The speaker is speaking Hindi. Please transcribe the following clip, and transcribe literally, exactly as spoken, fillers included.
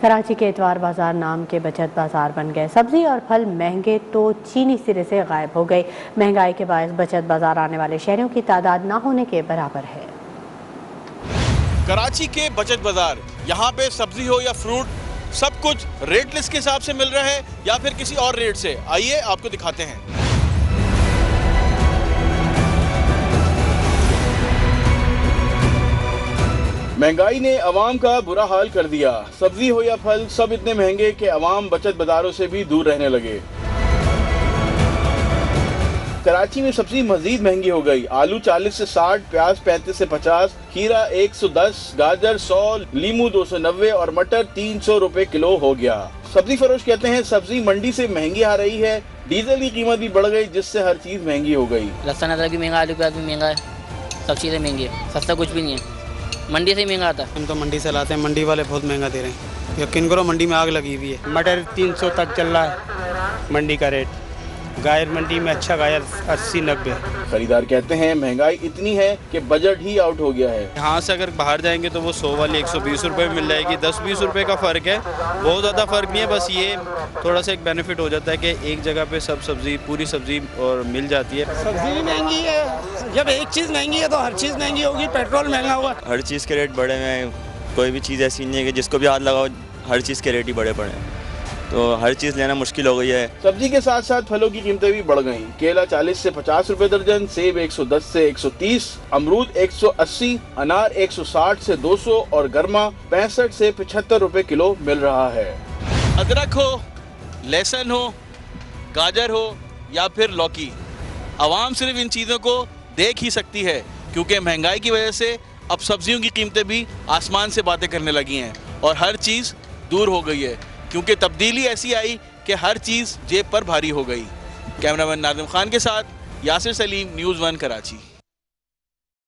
कराची के इतवार बाजार नाम के बचत बाजार बन गए। सब्जी और फल महंगे तो चीनी सिरे से गायब हो गई। महंगाई के बायस बचत बाजार आने वाले शहरों की तादाद ना होने के बराबर है। कराची के बचत बाजार, यहाँ पे सब्जी हो या फ्रूट, सब कुछ रेट लिस्ट के हिसाब से मिल रहा है या फिर किसी और रेट से। आइए आपको दिखाते हैं। महंगाई ने अवाम का बुरा हाल कर दिया। सब्जी हो या फल, सब इतने महंगे कि अवाम बचत बाजारों से भी दूर रहने लगे। कराची में सब्जी मजीद महंगी हो गई। आलू चालीस से साठ, प्याज पैंतीस से पचास, खीरा एक सौ दस, गाजर सौ, लीमू दो सौ नब्बे और मटर तीन सौ रुपए किलो हो गया। सब्जी फरोश कहते हैं सब्जी मंडी से महंगी आ रही है। डीजल की कीमत भी बढ़ गई, जिससे हर चीज महंगी हो गई। लहसुन अदरक भी महंगा, आलू प्याज भी महंगा है, सब चीज़ें महंगी है, सस्ता कुछ भी नहीं है। मंडी से ही महंगा आता है। हम तो मंडी से लाते हैं, मंडी वाले बहुत महंगा दे रहे हैं। यकीन करो मंडी में आग लगी हुई है। मटर तीन सौ तक चल रहा है मंडी का रेट। गायर मंडी में अच्छा गायर अस्सी नब्बे। खरीदार कहते हैं महंगाई इतनी है कि बजट ही आउट हो गया है। यहाँ से अगर बाहर जाएंगे तो वो सौ वाली एक सौ बीस रुपये में मिल जाएगी। दस बीस रुपये का फ़र्क है, बहुत ज़्यादा फ़र्क नहीं है। बस ये थोड़ा सा एक बेनिफिट हो जाता है कि एक जगह पे सब सब्ज़ी, पूरी सब्ज़ी और मिल जाती है। सब्जी भी महंगी है। जब एक चीज़ महंगी है तो हर चीज़ महंगी होगी। पेट्रोल महंगा हुआ, हर चीज़ के रेट बढ़े हुए हैं। कोई भी चीज़ ऐसी नहीं है कि जिसको भी हाथ लगाओ हर चीज़ के रेट ही बढ़े पड़े हैं, तो हर चीज़ लेना मुश्किल हो गई है। सब्जी के साथ साथ फलों की कीमतें भी बढ़ गईं। केला चालीस से पचास रुपए दर्जन, सेब एक सौ दस से एक सौ तीस, अमरूद एक सौ अस्सी, अनार एक सौ साठ से दो सौ और गर्मा पैंसठ से पचहत्तर रुपए किलो मिल रहा है। अदरक हो, लहसुन हो, गाजर हो या फिर लौकी, आवाम सिर्फ इन चीज़ों को देख ही सकती है, क्योंकि महंगाई की वजह से अब सब्जियों की कीमतें भी आसमान से बातें करने लगी हैं और हर चीज़ दूर हो गई है, क्योंकि तब्दीली ऐसी आई कि हर चीज़ जेब पर भारी हो गई। कैमरामैन नाज़िम खान के साथ यासिर सलीम, न्यूज़ वन कराची।